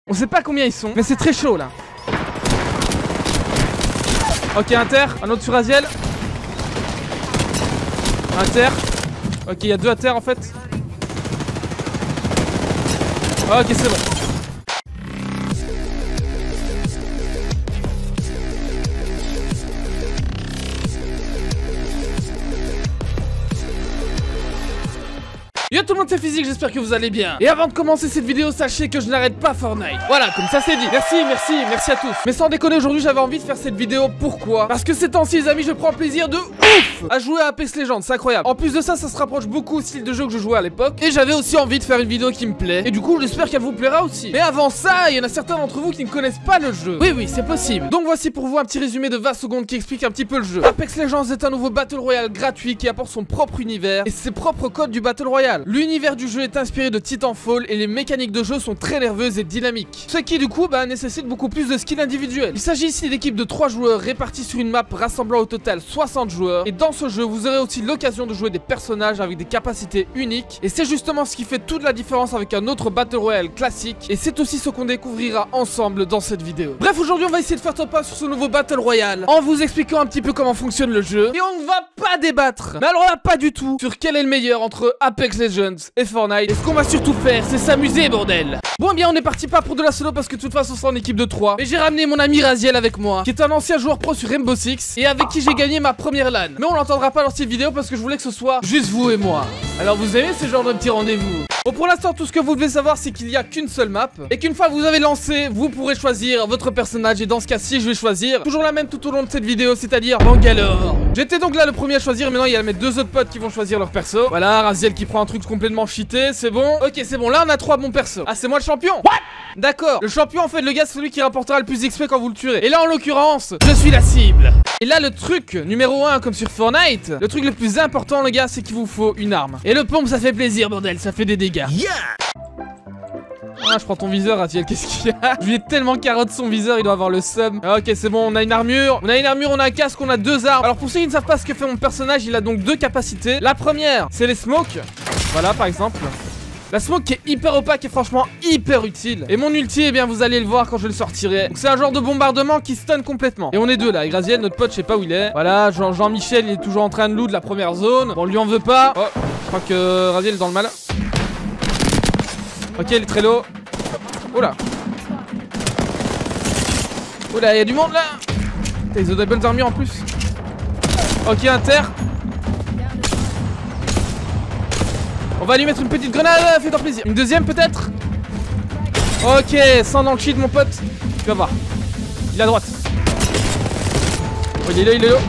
On sait pas combien ils sont, mais c'est très chaud là. Ok, inter, un autre sur Aziel. Inter. Ok, il y a deux à terre en fait. Ok, c'est bon. Yo tout le monde, c'est Physique, j'espère que vous allez bien. Et avant de commencer cette vidéo, sachez que je n'arrête pas Fortnite. Voilà, comme ça c'est dit. Merci à tous. Mais sans déconner, aujourd'hui j'avais envie de faire cette vidéo. Pourquoi? Parce que ces temps-ci les amis, je prends plaisir de ouf à jouer à Apex Legends, c'est incroyable. En plus de ça, ça se rapproche beaucoup au style de jeu que je jouais à l'époque. Et j'avais aussi envie de faire une vidéo qui me plaît. Et du coup j'espère qu'elle vous plaira aussi. Mais avant ça, il y en a certains d'entre vous qui ne connaissent pas le jeu. Oui, c'est possible. Donc voici pour vous un petit résumé de 20 secondes qui explique un petit peu le jeu. Apex Legends est un nouveau Battle Royale gratuit qui apporte son propre univers et ses propres codes du Battle Royale. L'univers du jeu est inspiré de Titanfall et les mécaniques de jeu sont très nerveuses et dynamiques. Ce qui du coup nécessite beaucoup plus de skills individuels. Il s'agit ici d'équipes de 3 joueurs répartis sur une map rassemblant au total 60 joueurs. Et dans ce jeu, vous aurez aussi l'occasion de jouer des personnages avec des capacités uniques. Et c'est justement ce qui fait toute la différence avec un autre Battle Royale classique. Et c'est aussi ce qu'on découvrira ensemble dans cette vidéo. Bref, aujourd'hui on va essayer de faire top 1 sur ce nouveau Battle Royale en vous expliquant un petit peu comment fonctionne le jeu. Et on ne va pas débattre, mais alors là pas du tout, sur quel est le meilleur entre Apex Legends et Fortnite. Et ce qu'on va surtout faire, c'est s'amuser, bordel. Bon, bien, on est parti pas pour de la solo parce que de toute façon, c'est en équipe de 3. Mais j'ai ramené mon ami Raziel avec moi, qui est un ancien joueur pro sur Rainbow Six et avec qui j'ai gagné ma première LAN. Mais on l'entendra pas dans cette vidéo parce que je voulais que ce soit juste vous et moi. Alors, vous aimez ce genre de petit rendez-vous? Bon, pour l'instant, tout ce que vous devez savoir, c'est qu'il y a qu'une seule map et qu'une fois que vous avez lancé, vous pourrez choisir votre personnage. Et dans ce cas-ci, je vais choisir toujours la même tout au long de cette vidéo, c'est-à-dire Bangalore. J'étais donc là le premier à choisir. Maintenant, il y a mes deux autres potes qui vont choisir leur perso. Voilà, Raziel qui prend un truc complètement cheaté, c'est bon. Ok, c'est bon, là on a 3 bons persos. Ah, c'est moi le champion? What? D'accord, le champion en fait, le gars, c'est celui qui rapportera le plus d'XP quand vous le tuerez. Et là en l'occurrence, je suis la cible. Et là le truc numéro 1 comme sur Fortnite, le truc le plus important les gars, c'est qu'il vous faut une arme. Et le pompe ça fait plaisir bordel, ça fait des dégâts. Yeah. Ah, je prends ton viseur, Raziel, qu'est-ce qu'il y a? Je lui ai tellement carotte son viseur, il doit avoir le seum. Ok, c'est bon, on a une armure. On a un casque, on a 2 armes. Alors pour ceux qui ne savent pas ce que fait mon personnage, il a donc 2 capacités. La première, c'est les smokes. Voilà par exemple. La smoke qui est hyper opaque et franchement hyper utile. Et mon ulti, eh bien vous allez le voir quand je le sortirai. Donc c'est un genre de bombardement qui stun complètement. Et on est deux là, et Raziel, notre pote, je sais pas où il est. Voilà, Jean-Michel, il est toujours en train de loot la première zone. Bon, on lui en veut pas. Oh, je crois que Raziel est dans le mal. Ok, il est très low. Oula. Oula, il y a du monde là. Ils ont des bonnes armures en plus. Ok, inter. On va lui mettre une petite grenade, fais-toi plaisir. Une deuxième peut-être. Ok, sans dans le cheat mon pote. Tu vas voir. Il est à droite. Oh, il est là,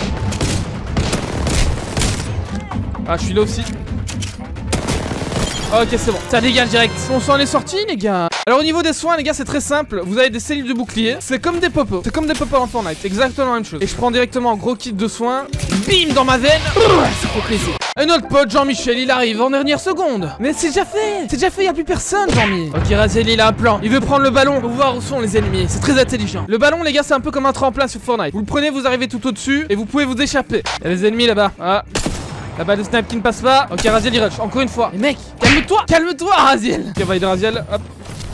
Ah, je suis là aussi. Ok, c'est bon, ça dégage direct. On s'en est sorti les gars. Alors au niveau des soins les gars, c'est très simple. Vous avez des cellules de bouclier. C'est comme des popos. C'est comme des popos en Fortnite. Exactement la même chose. Et je prends directement un gros kit de soins. Bim dans ma veine. Ça fait plaisir. Un autre pote, Jean-Michel, il arrive en dernière seconde. Mais c'est déjà fait. C'est déjà fait, y'a plus personne, Jean-Mi. Ok, Raziel, il a un plan. Il veut prendre le ballon pour voir où sont les ennemis. C'est très intelligent. Le ballon, les gars, c'est un peu comme un tremplin sur Fortnite. Vous le prenez, vous arrivez tout au-dessus et vous pouvez vous échapper. Y'a les ennemis là-bas. Ah. La balle de snipe qui ne passe pas. Ok, Raziel, il rush. Encore une fois. Mais mec, calme-toi. Calme-toi, Raziel. Ok, on va aider Raziel. Hop.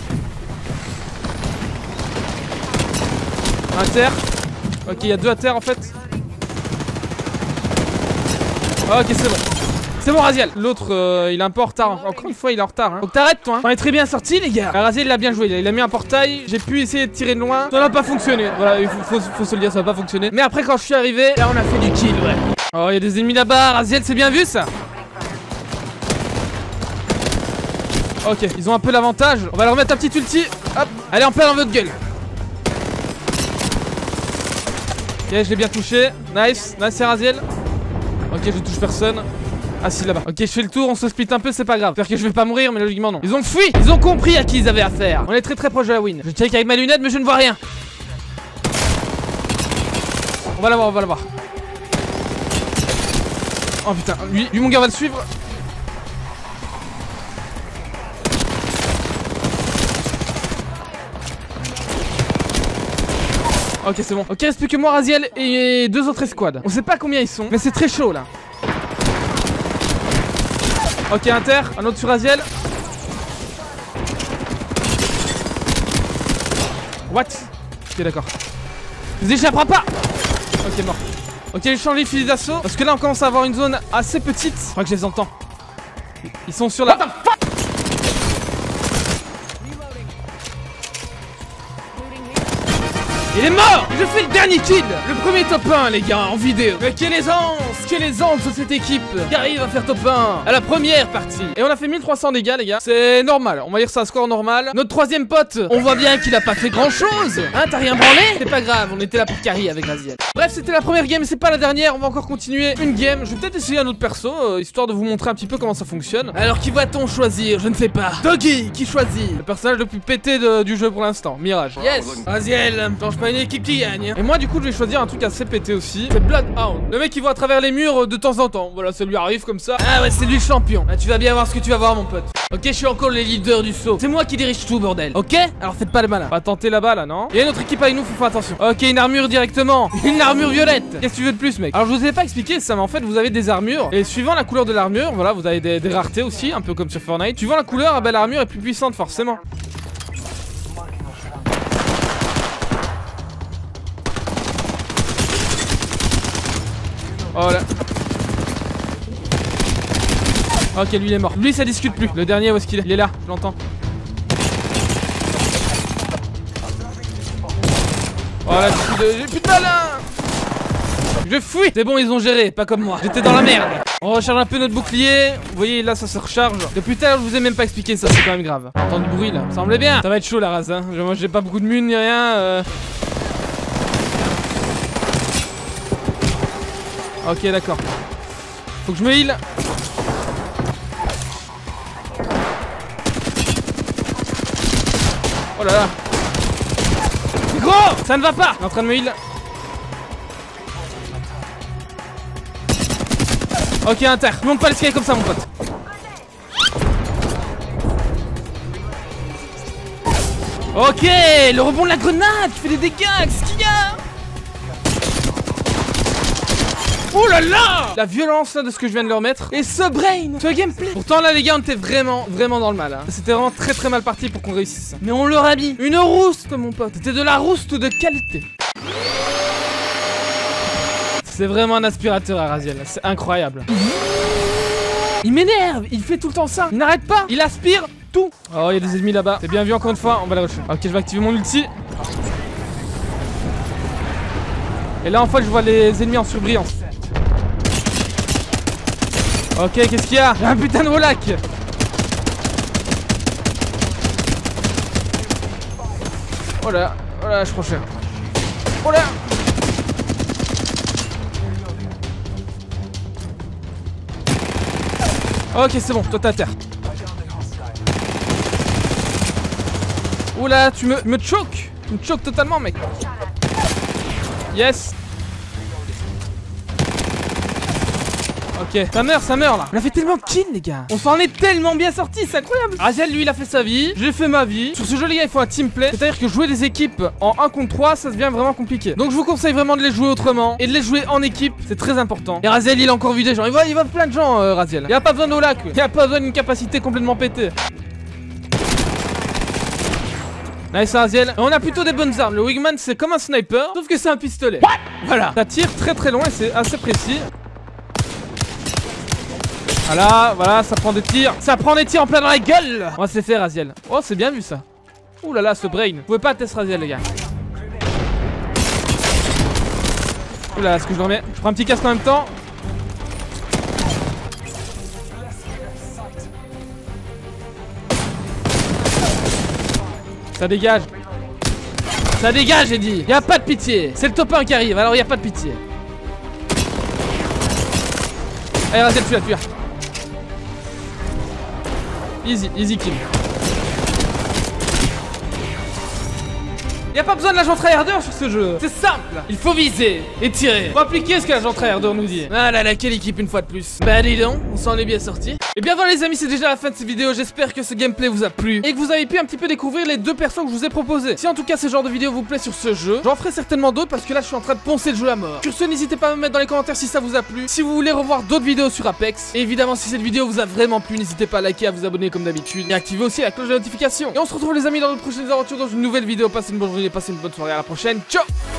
Inter. Ok, il y a 2 à terre en fait. Ok, c'est bon. C'est bon, Raziel. L'autre, il est un peu en retard. Encore une fois, il est en retard. Hein. Donc t'arrêtes, toi. Hein. On est très bien sorti, les gars. Raziel, il a bien joué. Il a mis un portail. J'ai pu essayer de tirer de loin. Ça n'a pas fonctionné. Voilà, il faut se le dire, ça n'a pas fonctionné. Mais après, quand je suis arrivé, là, on a fait du kill, ouais. Oh, il y a des ennemis là-bas. Raziel, c'est bien vu ça. Ok, ils ont un peu l'avantage. On va leur mettre un petit ulti. Hop, allez, en plein dans votre gueule. Ok, je l'ai bien touché. Nice, c'est Raziel. Ok, je touche personne. Ah si, là-bas. Ok, je fais le tour, on se split un peu, c'est pas grave. J'espère que je vais pas mourir, mais logiquement non. Ils ont fui, ils ont compris à qui ils avaient affaire. On est très proche de la win. Je check avec ma lunette, mais je ne vois rien. On va l'avoir, Oh putain, lui mon gars va le suivre. Ok, c'est bon. Ok, reste plus que moi, Raziel et 2 autres escouades. On sait pas combien ils sont, mais c'est très chaud là. Ok, inter, un autre sur Raziel. What? Ok, d'accord. Ils échapperont pas. Ok, mort. Ok, j'ai changé de fusil d'assaut. Parce que là, on commence à avoir une zone assez petite. Je crois que je les entends. Ils sont sur la... What the fuck? Il est mort! Je fais le dernier kill! Le premier top 1 les gars, en vidéo. Mais quelle aisance de cette équipe qui arrive à faire top 1 à la première partie. Et on a fait 1300 dégâts les gars. C'est normal, on va dire ça, score normal. Notre troisième pote, on voit bien qu'il a pas fait grand chose. Hein, t'as rien branlé? C'est pas grave, on était là pour carry avec Raziel. Bref, c'était la première game, c'est pas la dernière. On va encore continuer une game. Je vais peut-être essayer un autre perso, histoire de vous montrer un petit peu comment ça fonctionne. Alors qui va-t-on choisir? Je ne sais pas. Doggy, qui choisit? Le personnage le plus pété du jeu pour l'instant, Mirage. Yes, Raziel, change pas une équipe qui gagne. Et moi du coup je vais choisir un truc assez pété aussi. C'est Bloodhound. Le mec qui voit à travers les murs de temps en temps. Voilà, ça lui arrive comme ça. Ah ouais, c'est lui le champion. Ah, tu vas bien voir ce que tu vas voir mon pote. Ok, je suis encore le leader du saut. C'est moi qui dirige tout bordel. Ok, alors faites pas le malin. On va tenter là-bas là, non? Il y a une autre équipe avec nous, faut faire attention. Ok, une armure directement. Une armure violette. Qu'est-ce que tu veux de plus mec? Alors je vous ai pas expliqué ça, mais en fait vous avez des armures. Et suivant la couleur de l'armure, voilà, vous avez des raretés aussi, un peu comme sur Fortnite. Suivant la couleur, ah bah, l'armure est plus puissante forcément. Oh là. Ok, lui il est mort. Lui ça discute plus. Le dernier où est-ce qu'il est? Il est là, je l'entends. Oh là, j'ai plus de balles. Je fuis. C'est bon, ils ont géré, pas comme moi. J'étais dans la merde. On recharge un peu notre bouclier. Vous voyez là ça se recharge. Depuis tout à l'heure je vous ai même pas expliqué ça, c'est quand même grave. J'entends du bruit là, ça semblait bien. Ça va être chaud la race hein. Moi j'ai pas beaucoup de mun ni rien Ok d'accord. Faut que je me heal. Oh là là. Gros, ça ne va pas. Il est en train de me heal. Ok inter. Monte pas l'escalier comme ça mon pote. Ok, le rebond de la grenade qui fait des dégâts. Qu'est-ce qu'il y a? Oh là là! La violence là, de ce que je viens de leur mettre. Et ce brain, ce gameplay. Pourtant là les gars on était vraiment dans le mal hein. C'était vraiment très mal parti pour qu'on réussisse. Mais on leur a mis une rouste mon pote. C'était de la rouste de qualité. C'est vraiment un aspirateur à Raziel. C'est incroyable. Il m'énerve. Il fait tout le temps ça. Il n'arrête pas. Il aspire tout. Oh il y a des ennemis là-bas. C'est bien vu encore une fois. On va les rusher. Ok je vais activer mon ulti. Et là en fait je vois les ennemis en surbrillance. Ok, qu'est-ce qu'il y a? J'ai un putain de Wolak. Oh là, je prends cher. Oh là. Ok, c'est bon, toi t'es à terre. Oula, tu me choques. Tu me choques totalement, mec. Yes. Ok, ça meurt là. On a fait tellement de kills les gars. On s'en est tellement bien sorti, c'est incroyable. Raziel lui il a fait sa vie, j'ai fait ma vie. Sur ce jeu les gars il faut un team play. C'est à dire que jouer des équipes en 1 contre 3 ça devient vraiment compliqué. Donc je vous conseille vraiment de les jouer autrement. Et de les jouer en équipe, c'est très important. Et Raziel il a encore vu des gens, il voit plein de gens Raziel. Il y a pas besoin d'Olak, il y a pas besoin d'une capacité complètement pétée. Nice Raziel. On a plutôt des bonnes armes. Le Wingman c'est comme un sniper, sauf que c'est un pistolet. What? Voilà, ça tire très loin et c'est assez précis. Voilà, ça prend des tirs. Ça prend des tirs en plein dans la gueule. On va se les faire Raziel. Oh c'est bien vu ça. Ouh là là ce brain. Vous pouvez pas test Raziel les gars. Ouh là là, ce que je remets. Je prends un petit casque en même temps. Ça dégage. Ça dégage j'ai dit. Y'a pas de pitié. C'est le top 1 qui arrive alors y'a pas de pitié. Allez Raziel tu l'as. Easy kill. Y'a pas besoin de l'agent tryharder sur ce jeu. C'est simple. Il faut viser et tirer. Faut appliquer ce que l'agent tryharder nous dit. Ah là là, quelle équipe une fois de plus. Bah dis donc, on s'en est bien sorti. Et bien voilà les amis, c'est déjà la fin de cette vidéo. J'espère que ce gameplay vous a plu et que vous avez pu un petit peu découvrir les deux persos que je vous ai proposés. Si en tout cas ce genre de vidéo vous plaît sur ce jeu, j'en ferai certainement d'autres parce que là je suis en train de poncer le jeu à mort. Sur ce, n'hésitez pas à me mettre dans les commentaires si ça vous a plu. Si vous voulez revoir d'autres vidéos sur Apex. Et évidemment si cette vidéo vous a vraiment plu, n'hésitez pas à liker, à vous abonner comme d'habitude et activer aussi la cloche de notification. Et on se retrouve les amis dans nos prochaines aventures dans une nouvelle vidéo. Passez une bonne journée. venez passer une bonne soirée, à la prochaine, ciao.